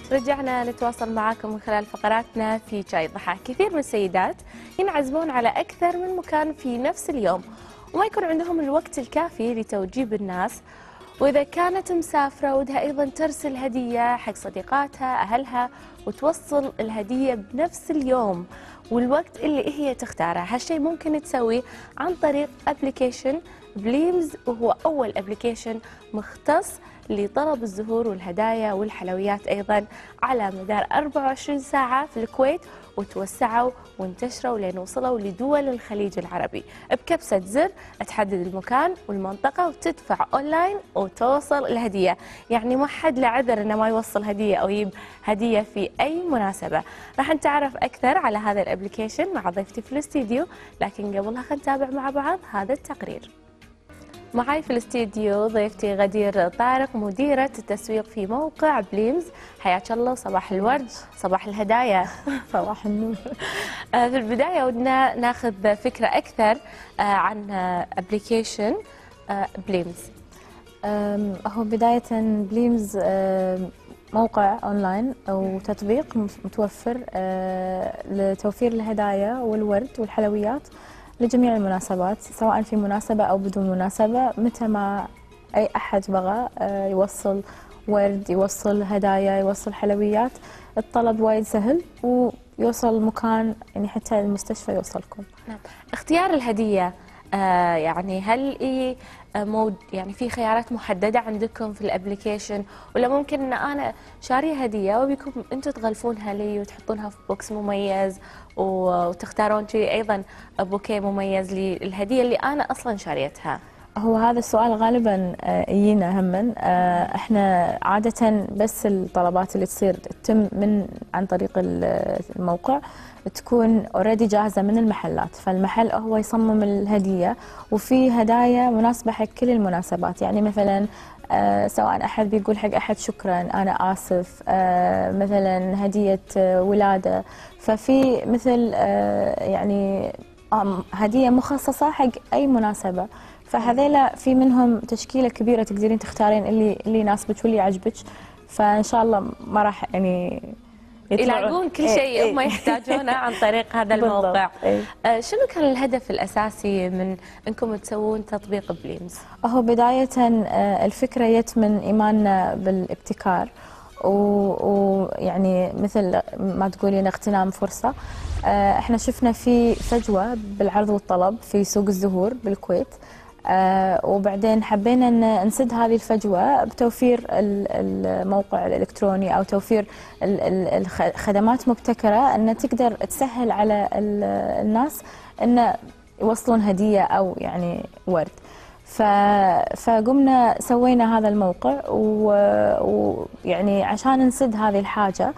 رجعنا نتواصل معاكم من خلال فقراتنا في شاي ضحى. كثير من السيدات ينعزمون على أكثر من مكان في نفس اليوم وما يكون عندهم الوقت الكافي لتوجيب الناس، وإذا كانت مسافرة ودها أيضا ترسل هدية حق صديقاتها أهلها وتوصل الهدية بنفس اليوم والوقت اللي هي تختاره. هالشيء ممكن تسويه عن طريق ابلكيشن بليمز، وهو أول ابلكيشن مختص لطلب الزهور والهدايا والحلويات أيضا على مدار 24 ساعة في الكويت، وتوسعوا وانتشروا لين وصلوا لدول الخليج العربي. بكبسة زر تحدد المكان والمنطقة وتدفع أونلاين وتوصل الهدية، يعني ما حد له عذر إنه ما يوصل هدية أو يجيب هدية في أي مناسبة. راح نتعرف أكثر على هذا الابلكيشن مع ضيفتي في الاستديو، لكن قبلها خلينا نتابع مع بعض هذا التقرير. معي في الاستديو ضيفتي غدير طارق، مديرة التسويق في موقع بليمز. حياك الله وصباح الورد، صباح الهدايا. صباح النور. في البداية ودنا ناخذ فكرة أكثر عن ابلكيشن بليمز. هو بداية بليمز موقع أونلاين أو تطبيق متوفر لتوفير الهدايا والورد والحلويات لجميع المناسبات، سواء في مناسبة أو بدون مناسبة. متى ما أي أحد بغى يوصل ورد، يوصل هدايا، يوصل حلويات، الطلب وايد سهل ويوصل مكان، يعني حتى المستشفى يوصلكم. نعم. اختيار الهدية يعني هل يعني في خيارات محددة عندكم في الابلكيشن، ولا ممكن ان انا شارية هدية وبيكم انتم تغلفونها لي وتحطونها في بوكس مميز وتختارون شيء ايضا بوكيه مميز للهدية اللي انا اصلا شاريتها؟ هو هذا السؤال غالبا يجينا هما. احنا عادة بس الطلبات اللي تصير تتم عن طريق الموقع تكون اوريدي جاهزة من المحلات، فالمحل هو يصمم الهدية وفي هدايا مناسبة حق كل المناسبات. يعني مثلا سواء أحد بيقول حق أحد شكرا، أنا آسف، مثلا هدية ولادة، ففي مثل يعني هدية مخصصة حق أي مناسبة. فهذيلا في منهم تشكيلة كبيرة تقدرين تختارين اللي يناسبك واللي يعجبك، فإن شاء الله ما راح يعني يلاقون كل شيء هم يحتاجونه عن طريق هذا الموقع. شنو كان الهدف الأساسي من أنكم تسوون تطبيق بليمز؟ هو بداية الفكرة جت من إيماننا بالابتكار، ويعني مثل ما تقولين اغتنام فرصة. احنا شفنا في فجوة بالعرض والطلب في سوق الزهور بالكويت، وبعدين حبينا أن نسد هذه الفجوة بتوفير الموقع الإلكتروني أو توفير الخدمات مبتكرة أن تقدر تسهل على الناس أن يوصلون هدية أو يعني ورد. فقمنا سوينا هذا الموقع ويعني عشان نسد هذه الحاجة،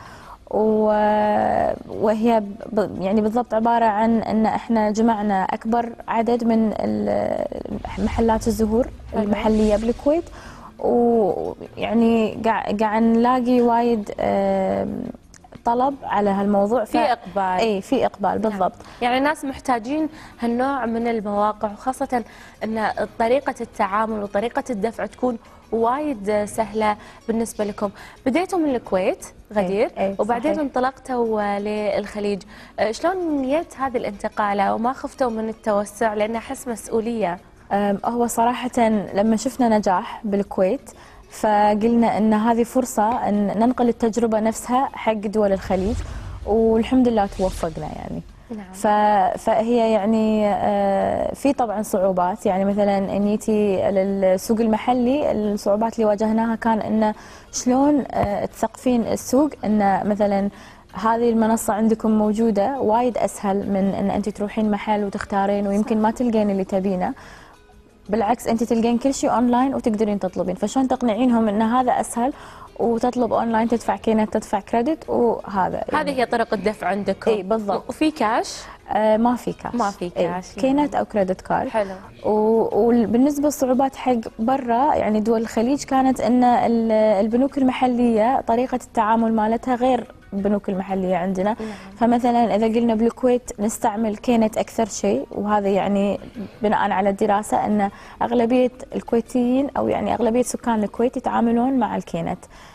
وهي يعني بالضبط عبارة عن أن احنا جمعنا أكبر عدد من محلات الزهور المحلية بالكويت، ويعني قاعد نلاقي وايد طلب على هالموضوع. في إقبال. اي في إقبال بالضبط. يعني الناس محتاجين هالنوع من المواقع، وخاصة أن طريقة التعامل وطريقة الدفع تكون وايد سهلة بالنسبة لكم. بديتوا من الكويت غدير، وبعدين انطلقتوا للخليج. شلون جت هذه الانتقالة وما خفتوا من التوسع لأنه أحس مسؤولية؟ هو صراحة لما شفنا نجاح بالكويت فقلنا ان هذه فرصة ان ننقل التجربة نفسها حق دول الخليج، والحمد لله توفقنا يعني. نعم. فهي يعني في طبعا صعوبات، يعني مثلا ان يتي للسوق المحلي الصعوبات اللي واجهناها كان انه شلون تثقفين السوق ان مثلا هذه المنصة عندكم موجودة وايد اسهل من ان انت تروحين محل وتختارين ويمكن ما تلقين اللي تبينه. بالعكس انت تلقين كل شيء اونلاين وتقدرين تطلبين، فشلون تقنعينهم ان هذا اسهل وتطلب اونلاين، تدفع كينات، تدفع كريدت، وهذا هذه هي طرق الدفع عندكم؟ اي بالضبط. وفي كاش؟ ما في كاش. ما في كاش. كينات او كريدت كارد. حلو. وبالنسبه للصعوبات حق برا يعني دول الخليج كانت ان البنوك المحليه طريقه التعامل مالتها غير البنوك المحليه عندنا. فمثلا اذا قلنا بالكويت نستعمل كينت اكثر شيء، وهذا يعني بناء على الدراسه ان اغلبيه الكويتيين او يعني اغلبيه سكان الكويت يتعاملون مع الكينت.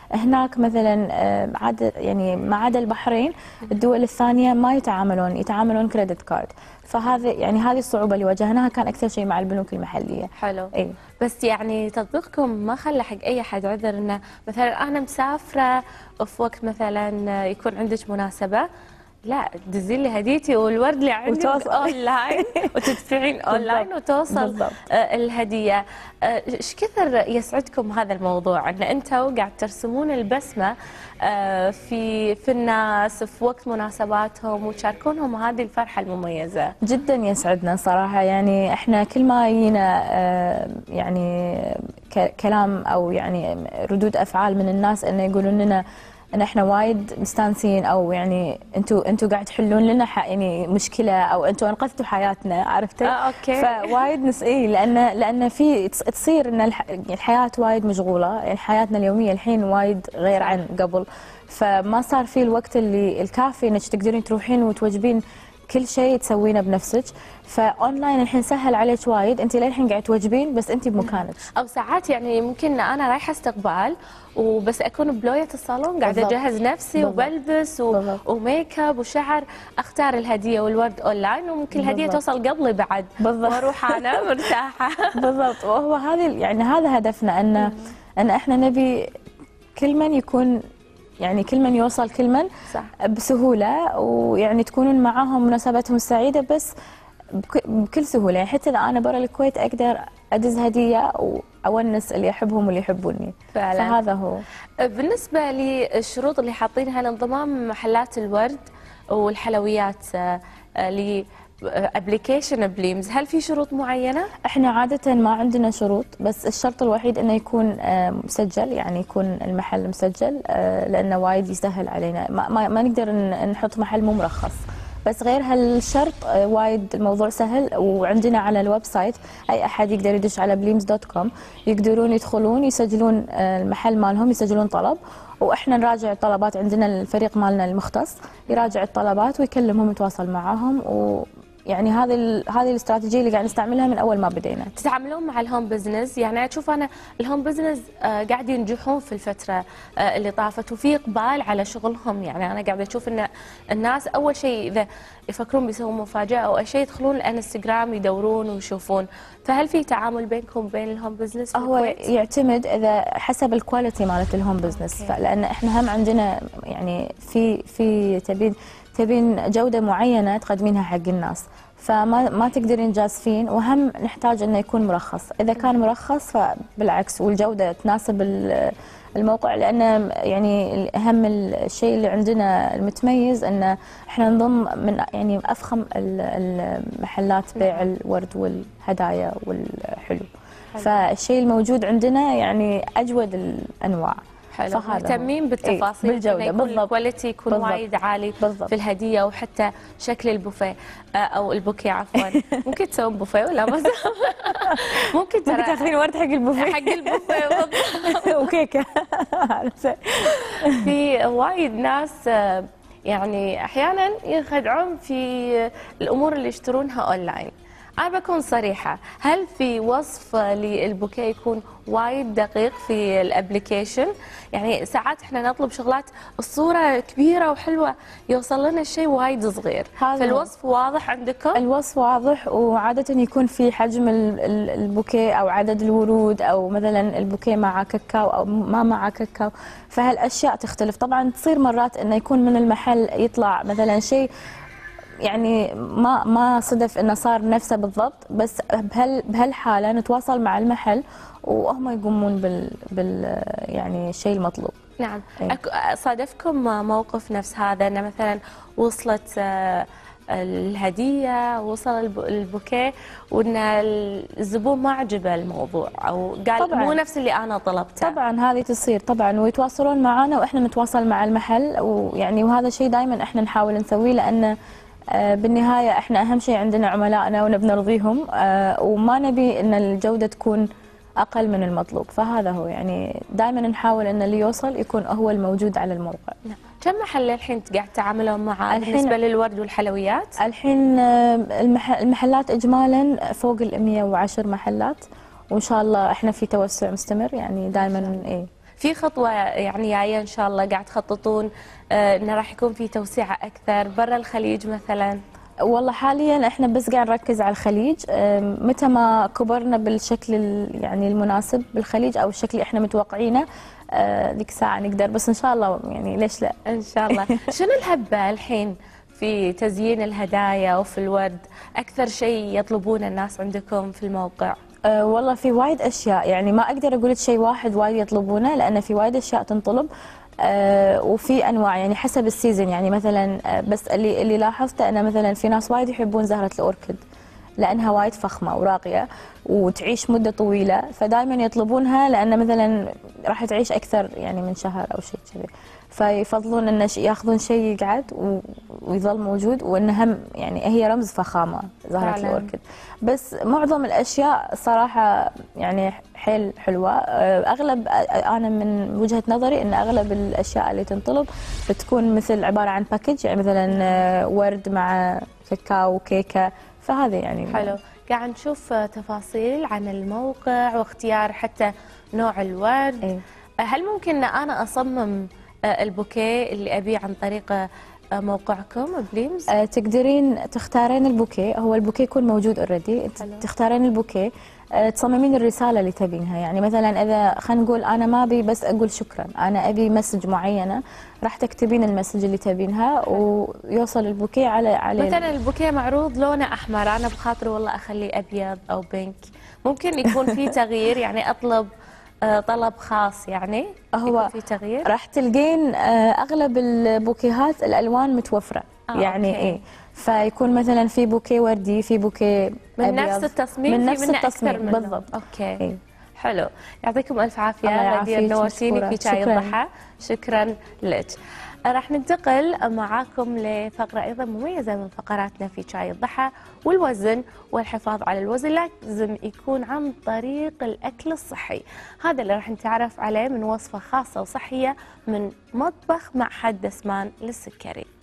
هناك مثلا يعني ما عدا البحرين الدول الثانيه ما يتعاملون كريدت كارد. فهذا يعني هذه الصعوبه اللي واجهناها كان اكثر شيء مع البنوك المحليه. حلو. اي بس يعني تطبيقكم ما خلى حق اي حد عذر انه مثلا انا مسافره في وقت مثلا يكون عندك مناسبه، لا تدزين لي هديتي والورد اللي عندك اونلاين وتدفعين اونلاين وتوصل الهديه. ايش كثر يسعدكم هذا الموضوع ان انتم قاعد ترسمون البسمه في الناس في وقت مناسباتهم وتشاركونهم هذه الفرحه المميزه؟ جدا يسعدنا صراحه. يعني احنا كل ما يجينا يعني كلام او يعني ردود افعال من الناس انه يقولون لنا ان احنا وايد مستانسين، او يعني انتوا قاعد تحلون لنا يعني مشكله، او انتوا انقذتوا حياتنا، عرفتي؟ اوكي. فوايد نسئي لان في تصير ان الحياه وايد مشغوله، يعني حياتنا اليوميه الحين وايد غير عن قبل، فما صار في الوقت اللي الكافي انك تقدرين تروحين وتوجبين كل شيء تسوينه بنفسك. فاونلاين الحين سهل عليك وايد، انت للحين قاعد توجبين بس انت بمكانك. او ساعات يعني ممكن انا رايحه استقبال وبس اكون بلويه الصالون قاعده اجهز نفسي وبلبس وميك اب وشعر، اختار الهديه والورد اونلاين وممكن الهديه توصل قبلي بعد واروح انا مرتاحه. بالضبط. وهو هذا هدفنا، ان احنا نبي كل من يكون، يعني كل من يوصل كل من صح. بسهوله، ويعني تكونون معاهم مناسباتهم سعيده بس بكل سهوله. يعني حتى اذا انا برا الكويت اقدر ادز هديه واونس اللي احبهم واللي يحبوني فعلا. فهذا هو. بالنسبه للشروط اللي حاطينها لانضمام محلات الورد والحلويات ابلكيشن بليمز، هل في شروط معينه؟ احنا عاده ما عندنا شروط، بس الشرط الوحيد انه يكون مسجل، يعني يكون المحل مسجل، لانه وايد يسهل علينا. ما نقدر نحط محل مو مرخص. بس غير هالشرط وايد الموضوع سهل. وعندنا على الويب سايت اي احد يقدر يدش على bleams.com، يقدرون يدخلون يسجلون المحل مالهم، يسجلون طلب، واحنا نراجع الطلبات. عندنا الفريق مالنا المختص يراجع الطلبات ويكلمهم يتواصل معاهم. يعني هذه الاستراتيجيه اللي قاعد نستعملها من اول ما بدينا. تتعاملون مع الهوم بزنس؟ يعني اشوف انا الهوم بزنس قاعد ينجحون في الفتره اللي طافت وفي اقبال على شغلهم. يعني انا قاعده اشوف ان الناس اول شيء اذا يفكرون بيسوون مفاجاه او شيء يدخلون الانستغرام يدورون ويشوفون. فهل في تعامل بينكم وبين الهوم بزنس في الكويت؟ هو يعتمد اذا حسب الكواليتي مالت الهوم بزنس. لان احنا هم عندنا يعني في تبين جوده معينه تقدمينها حق الناس، فما تقدرين جازفين. وهم نحتاج انه يكون مرخص. اذا كان مرخص فبالعكس والجوده تناسب الموقع. لان يعني اهم الشيء اللي عندنا المتميز ان احنا نضم من يعني افخم المحلات بيع الورد والهدايا والحلو. فالشيء الموجود عندنا يعني اجود الانواع. حلو. مهتمين بالتفاصيل، بالجوده بالضبط، الكواليتي يكون وايد عالي بالضبط. في الهديه وحتى شكل البوفيه او البوكيه عفوا. ممكن تسوون بوفيه ولا بس ممكن تاخذين ورد حق البوفيه بالضبط وكيكه. في وايد ناس يعني احيانا ينخدعون في الامور اللي يشترونها اونلاين. أنا بكون صريحة، هل في وصف للبوكيه يكون وايد دقيق في الابليكيشن؟ يعني ساعات احنا نطلب شغلات الصورة كبيرة وحلوة يوصل لنا الشيء وايد صغير، فالوصف واضح عندكم؟ الوصف واضح، وعادة يكون في حجم البوكيه أو عدد الورود، أو مثلا البوكيه مع كاكاو أو ما مع كاكاو، فهالأشياء تختلف. طبعا تصير مرات إنه يكون من المحل يطلع مثلا شيء يعني ما صدف انه صار نفسه بالضبط، بس بهالحاله نتواصل مع المحل وهم يقومون بال يعني الشيء المطلوب. نعم. صادفكم موقف نفس هذا ان مثلا وصلت الهديه، وصل البوكيه، وان الزبون ما عجبه الموضوع او قال طبعاً مو نفس اللي انا طلبته؟ طبعا هذه تصير طبعا، ويتواصلون معنا واحنا نتواصل مع المحل، ويعني وهذا شيء دائما احنا نحاول نسويه، لان بالنهاية احنا أهم شيء عندنا عملائنا ونبي نرضيهم، وما نبي أن الجودة تكون أقل من المطلوب. فهذا هو، يعني دائما نحاول أن اللي يوصل يكون هو الموجود على الموقع. كم محل الحين قاعد تتعاملون معه بالنسبة للورد والحلويات؟ الحين المحلات إجمالا فوق 110 محلات، وإن شاء الله احنا في توسع مستمر، يعني دائما في خطوة يعني جاية إن شاء الله قاعد تخططون إنه راح يكون في توسعة أكثر برا الخليج مثلا؟ والله حاليا احنا بس قاعد نركز على الخليج. متى ما كبرنا بالشكل يعني المناسب بالخليج او الشكل اللي احنا متوقعينه، ذيك الساعه نقدر، بس ان شاء الله يعني ليش لا. إن شاء الله. شنو الهبة الحين في تزيين الهدايا وفي الورد؟ أكثر شيء يطلبونه الناس عندكم في الموقع؟ والله في وايد اشياء، يعني ما اقدر اقول لك شيء واحد وايد يطلبونه، لان في وايد اشياء تنطلب. وفي انواع يعني حسب السيزون. يعني مثلا بس اللي لاحظته انه مثلا في ناس وايد يحبون زهره الاوركيد لانها وايد فخمه وراقيه وتعيش مده طويله، فدائما يطلبونها لان مثلا راح تعيش اكثر يعني من شهر او شيء كذي، فيفضلون ان ياخذون شيء يقعد ويظل موجود، وانه هم يعني هي رمز فخامه زهره الاوركيد. بس معظم الاشياء صراحه يعني حيل حلوه. اغلب انا من وجهه نظري ان اغلب الاشياء اللي تنطلب بتكون مثل عباره عن باكج، يعني مثلا ورد مع كاكاو وكيكه، فهذا يعني حلو. قاعد نشوف تفاصيل عن الموقع واختيار حتى نوع الورد. إيه؟ هل ممكن ان انا اصمم البوكيه اللي ابيه عن طريق موقعكم بليمز؟ تقدرين تختارين البوكيه، هو البوكيه يكون موجود اوريدي، تختارين البوكيه، تصممين الرساله اللي تبينها. يعني مثلا اذا خلينا نقول انا ما ابي بس اقول شكرا، انا ابي مسج معينه، راح تكتبين المسج اللي تبينها ويوصل البوكيه على مثلا البوكيه معروض لونه احمر، انا بخاطري والله اخليه ابيض او بينك، ممكن يكون في تغيير؟ يعني اطلب طلب خاص يعني هو في تغيير؟ راح تلقين اغلب البوكيهات الالوان متوفره. يعني أوكي. ايه، فيكون مثلا في بوكيه وردي، في بوكيه من أبيض، نفس التصميم، من في نفس منه التصميم أكثر منه. بالضبط. اوكي. إيه؟ حلو، يعطيكم الف الله عافيه يعافيك، غدير، نورتيني مشكورة. في شاي شكراً. الضحى. شكرا لك. راح ننتقل معاكم لفقره ايضا مميزه من فقراتنا في شاي الضحى، والوزن والحفاظ على الوزن لازم يكون عن طريق الاكل الصحي. هذا اللي راح نتعرف عليه من وصفه خاصه وصحيه من مطبخ معهد دسمان للسكري.